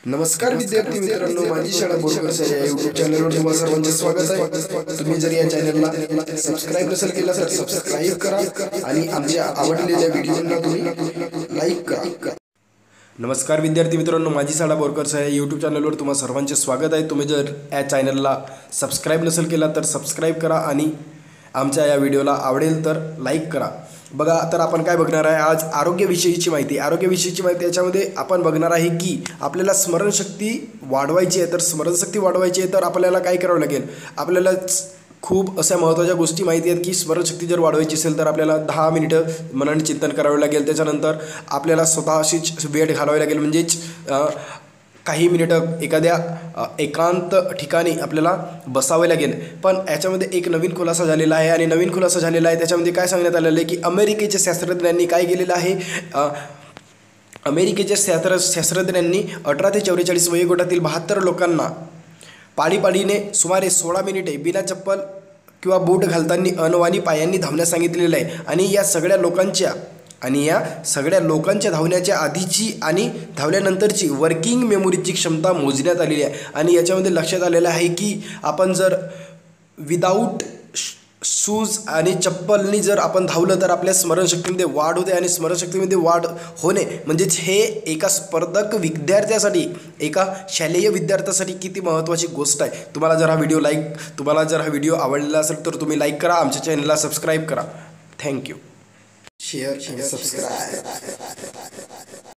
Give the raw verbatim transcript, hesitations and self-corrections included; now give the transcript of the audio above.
नमस्कार विद्यार्थी मित्रांनो, माझी शाळा बोरकर या यूट्यूब चॅनलवर तुम्हा सर्वांचे स्वागत आहे। तुम्ही जर या चॅनलला सबस्क्राइब नसेल केला तर सबस्क्राइब करा आणि आमच्या आवडलेल्या व्हिडिओंना तुम्ही लाईक करा। नमस्कार विद्यार्थी मित्रांनो, माझी शाळा बोरकर या यूट्यूब चॅनलवर तुम्हा सर्वांचे स्वागत आहे। तुम्ही जर या चॅनलला सबस्क्राइब नसेल केला तर सबस्क्राइब करा आणि आमच्या या व्हिडिओला आवडेल तर लाईक करा। बघा, तर आपण काय बघणार आहे आज आरोग्यविषयीची माहिती आरोग्यविषयीची माहिती याच्यामध्ये आपण बघणार आहे की आपल्याला स्मरणशक्ती वाढवायची आहे। तर स्मरणशक्ती वाढवायची आहे तर आपल्याला काय करावं लागेल, आपल्याला खूप अशा महत्त्वाच्या गोष्टी माहिती आहेत की स्मरणशक्ती जर वाढवायची असेल तर आपल्याला दहा मिनिटं मनन चिंतन करावे लागेल। त्याच्यानंतर आपल्याला स्वतःशीच वेळ घालवावी लागेल, म्हणजेच काही मिनिटं एखाद्या एकांत ठिकाणी आपल्याला बसावे लागेल। पण याच्यामध्ये एक नवीन खुलासा झालेला आहे आणि नवीन खुलासा झालेला आहे त्याच्यामध्ये काय सांगण्यात आलेलं आहे की अमेरिकेच्या शास्त्रज्ञांनी काय केलेलं आहे, अमेरिकेच्या शास्त्र शास्त्रज्ञांनी अठरा ते चौवेचाळीस वयोगटातील बहात्तर लोकांना पाळीपाळीने सुमारे सोळा मिनिटे बिना चप्पल किंवा बूट घालताना अनवाणी पायांनी धावण्यास सांगितलेलं आहे। आणि या सगळ्या लोकांच्या आणि या सगळ्या लोकांच्या धावण्याच्या आधीची आणि धावल्यानंतरची वर्किंग मेमोरीची क्षमता मोजण्यात आलेली आहे। आणि याच्यामध्ये लक्षात आलेलं आहे की आपण जर विदाऊट शूज आणि चप्पलनी जर आपण धावलं तर आपल्या स्मरणशक्तीमध्ये वाढ होते आणि स्मरणशक्तीमध्ये वाढ होणे म्हणजेच हे एका स्पर्धक विद्यार्थ्यासाठी, एका शालेय विद्यार्थ्यासाठी किती महत्त्वाची गोष्ट आहे। तुम्हाला जर हा व्हिडिओ लाईक तुम्हाला जर हा व्हिडिओ आवडलेला असेल तर तुम्ही लाईक करा, आमच्या चॅनलला सबस्क्राईब करा। थँक्यू। Share and subscribe.